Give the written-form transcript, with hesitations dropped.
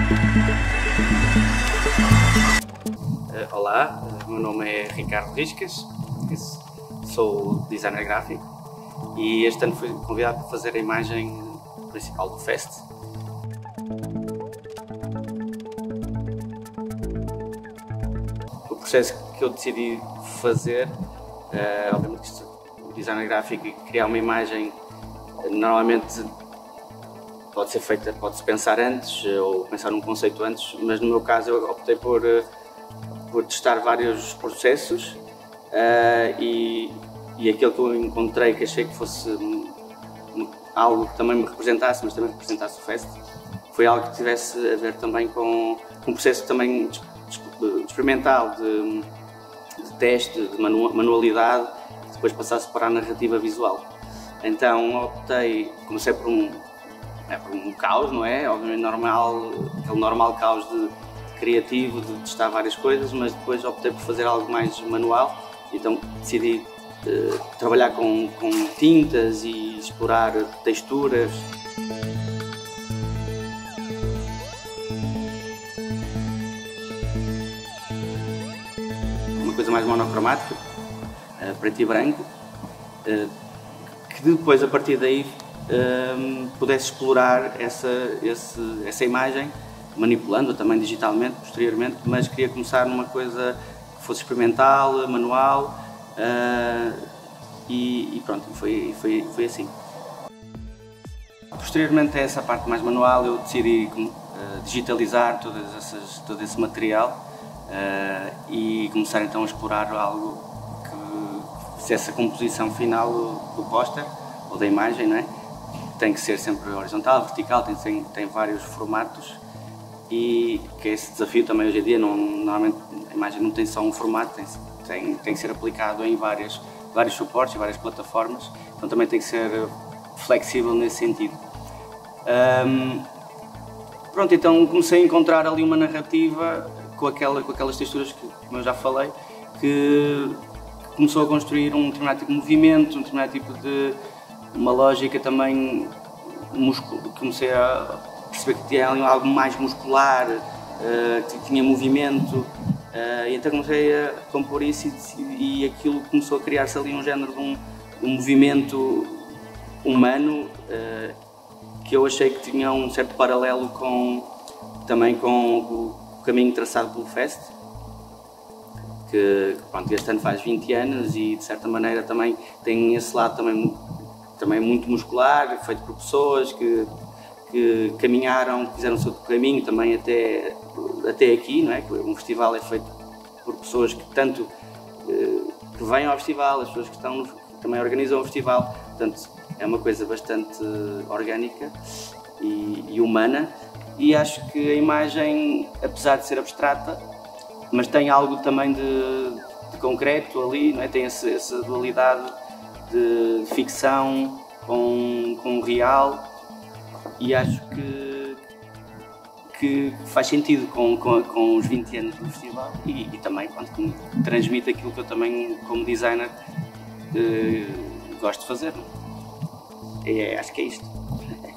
Olá, meu nome é Ricardo Riscas, sou designer gráfico e este ano fui convidado para fazer a imagem principal do Fest. O processo que eu decidi fazer, obviamente o designer gráfico e criar uma imagem normalmente pode-se pensar antes ou pensar num conceito antes, mas no meu caso eu optei por testar vários processos e aquele que eu encontrei que achei que fosse algo que também me representasse, mas também representasse o Fest, foi algo que tivesse a ver também com um processo também experimental de teste, de manualidade, que depois passasse para a narrativa visual. Então comecei por um caos, não é? Obviamente aquele normal caos criativo de testar várias coisas, mas depois optei por fazer algo mais manual, então decidi trabalhar com tintas e explorar texturas. Uma coisa mais monocromática, preto e branco, que depois a partir daí pudesse explorar essa imagem, manipulando-a também digitalmente, posteriormente, mas queria começar numa coisa que fosse experimental, manual, e pronto, foi assim. Posteriormente a essa parte mais manual, eu decidi digitalizar todo esse material e começar então a explorar algo que fizesse a composição final do póster ou da imagem, não é? Tem que ser sempre horizontal, vertical, tem vários formatos. E que é esse desafio também hoje em dia, normalmente a imagem não tem só um formato, tem que ser aplicado em vários suportes, várias plataformas, então também tem que ser flexível nesse sentido. Pronto, então comecei a encontrar ali uma narrativa com aquelas texturas que, como eu já falei, que começou a construir um determinado tipo de movimento, um determinado tipo de uma lógica também, comecei a perceber que tinha algo mais muscular, que tinha movimento, e então comecei a compor isso e aquilo começou a criar-se ali um género de um movimento humano que eu achei que tinha um certo paralelo também com o caminho traçado pelo Fest, que pronto, este ano faz 20 anos e de certa maneira também tem esse lado também muito muscular, feito por pessoas que caminharam, fizeram o seu caminho também até aqui, não é? Um festival é feito por pessoas que que vêm ao festival, as pessoas que também organizam o festival, portanto é uma coisa bastante orgânica e humana, e acho que a imagem, apesar de ser abstrata, mas tem algo também de concreto ali, não é? Tem essa dualidade de ficção com real. E acho que faz sentido com os 20 anos do festival e também quando transmite aquilo que eu também, como designer, gosto de fazer. Acho que é isto.